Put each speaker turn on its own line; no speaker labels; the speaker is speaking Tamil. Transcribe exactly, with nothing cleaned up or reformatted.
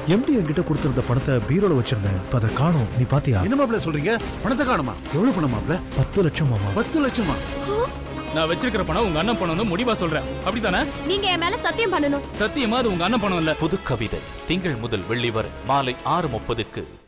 எம்டி என்கிட்ட கொடுத்திருந்த பணத்தை பீரோல வச்சிருந்தேன், அதை காணோம். நீ பாத்தியா?
என்ன மாப்பிள்ள சொல்றீங்க? பணத்தை காணுமா? எவ்வளவு பணம் மாப்பிள்ள?
பத்து லட்சம் மாமா.
பத்து லட்சமா?
நான் வச்சிருக்கிற பணம் உங்க அண்ணன் பணம்னு முடிவா சொல்றேன், அப்படித்தானே?
நீங்க என் மேல சத்தியம் பண்ணணும்.
சத்தியமா அது உங்க அண்ணன் பணம் இல்ல.
புது கவிதை திங்கள் முதல் வெள்ளி வரை மாலை ஆறு முப்பதுக்கு